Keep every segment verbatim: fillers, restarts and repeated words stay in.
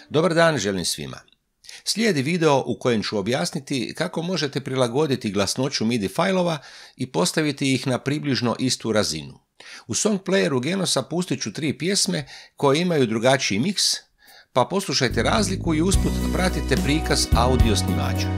Dobar dan želim svima. Slijedi video u kojem ću objasniti kako možete prilagoditi glasnoću MIDI fajlova i postaviti ih na približno istu razinu. U song playeru Genosa pustit ću tri pjesme koje imaju drugačiji miks, pa poslušajte razliku i usput pratite prikaz audio snimača.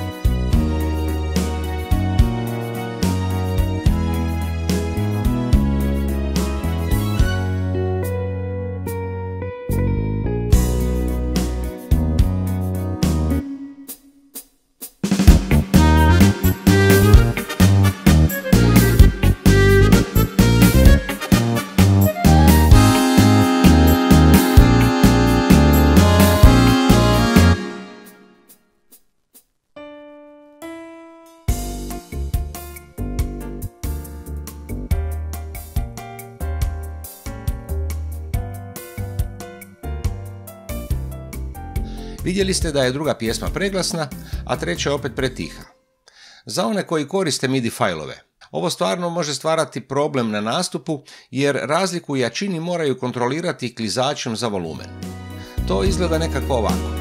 Vidjeli ste da je druga pjesma preglasna, a treća opet pretiha. Za one koji koriste MIDI fajlove, ovo stvarno može stvarati problem na nastupu jer razliku u jačini moraju kontrolirati klizačem za volumen. To izgleda nekako ovako.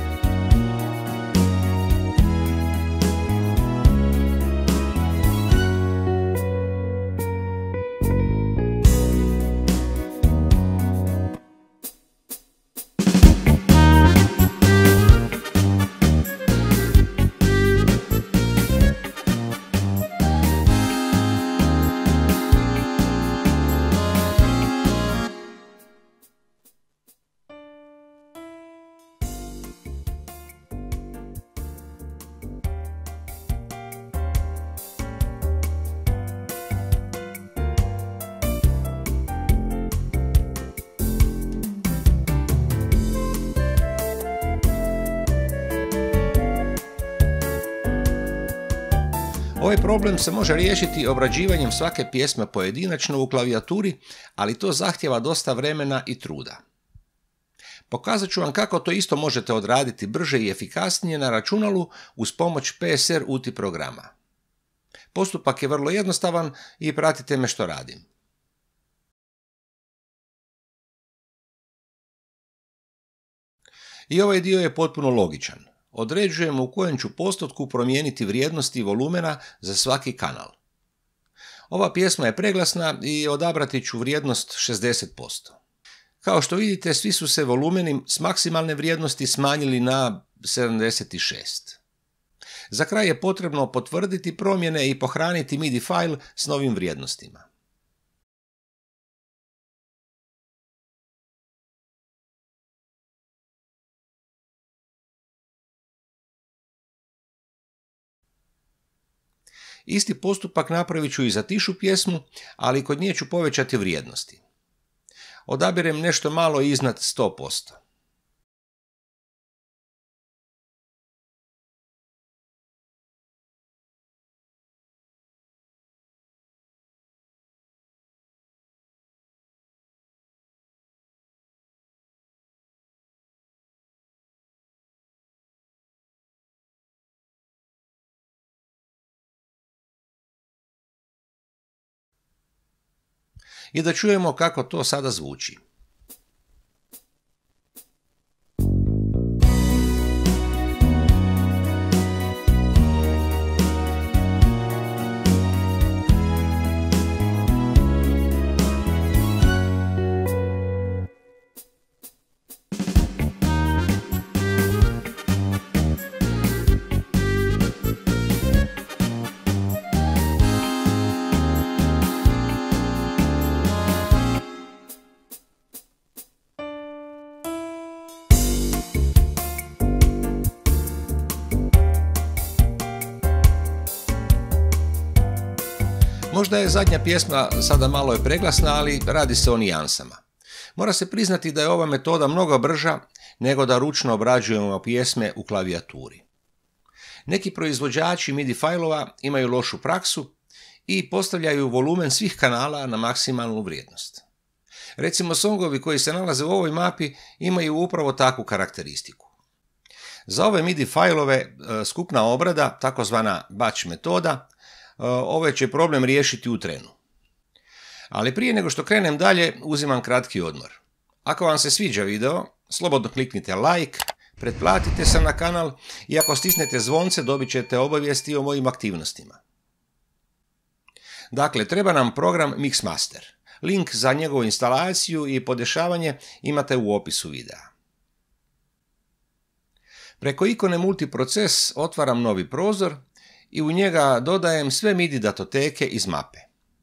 Ovaj problem se može riješiti obrađivanjem svake pjesme pojedinačno u klavijaturi, ali to zahtijeva dosta vremena i truda. Pokazat ću vam kako to isto možete odraditi brže i efikasnije na računalu uz pomoć P S R U T I programa. Postupak je vrlo jednostavan i pratite me što radim. I ovaj dio je potpuno logičan. Određujem u kojem ću postotku promijeniti vrijednosti volumena za svaki kanal. Ova pjesma je preglasna i odabrati ću vrijednost šezdeset posto. Kao što vidite, svi su se volumeni s maksimalne vrijednosti smanjili na sedamdeset šest. Za kraj je potrebno potvrditi promjene i pohraniti MIDI fajl s novim vrijednostima. Isti postupak napravit ću i za tišu pjesmu, ali kod nje ću povećati vrijednosti. Odabirem nešto malo iznad sto posto. I da čujemo kako to sada zvuči. Možda je zadnja pjesma sada malo je preglasna, ali radi se o nijansama. Mora se priznati da je ova metoda mnogo brža nego da ručno obrađujemo pjesme u klavijaturi. Neki proizvođači MIDI fajlova imaju lošu praksu i postavljaju volumen svih kanala na maksimalnu vrijednost. Recimo, songovi koji se nalaze u ovoj mapi imaju upravo takvu karakteristiku. Za ove MIDI fajlove skupna obrada, takozvana batch metoda, ovaj će problem riješiti u trenu. Ali prije nego što krenem dalje, uzimam kratki odmor. Ako vam se sviđa video, slobodno kliknite like, Pretplatite se na kanal i ako stisnete zvonce dobit ćete obavijesti o mojim aktivnostima. Dakle, treba nam program MixMaster. Link za njegovu instalaciju i podešavanje imate u opisu videa. Preko ikone multiproces otvaram novi prozor i u njega dodajem sve MIDI datoteke iz mape.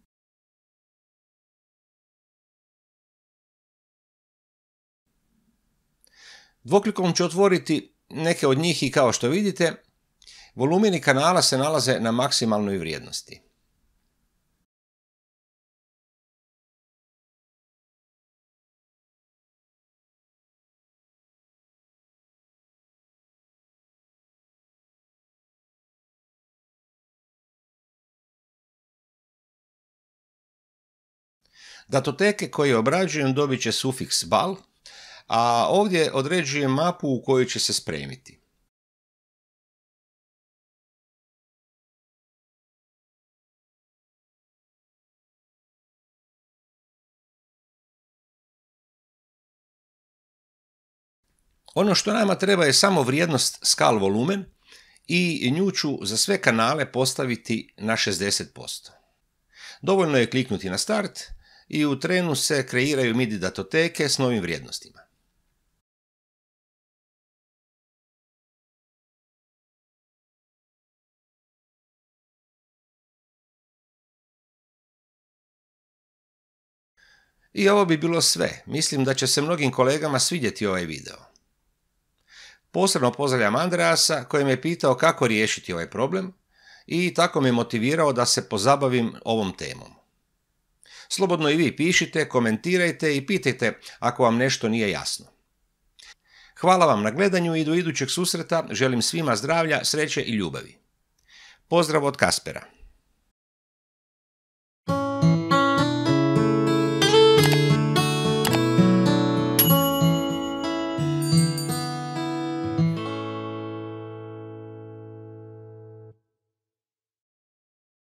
Dvoklikom ću otvoriti neke od njih i kao što vidite, volumeni kanala se nalaze na maksimalnoj vrijednosti. Datoteke koje obrađujem dobit će sufiks bal, a ovdje određujem mapu u koju će se spremiti. Ono što nama treba je samo vrijednost skal volumen i nju ću za sve kanale postaviti na šezdeset posto. Dovoljno je kliknuti na start i u trenu se kreiraju MIDI datoteke s novim vrijednostima. I ovo bi bilo sve. Mislim da će se mnogim kolegama svidjeti ovaj video. Posebno pozdravljam Andreasa koji me pitao kako riješiti ovaj problem i tako me motivirao da se pozabavim ovom temom. Slobodno i vi pišite, komentirajte i pitajte ako vam nešto nije jasno. Hvala vam na gledanju i do idućeg susreta želim svima zdravlja, sreće i ljubavi. Pozdrav od Kaspera.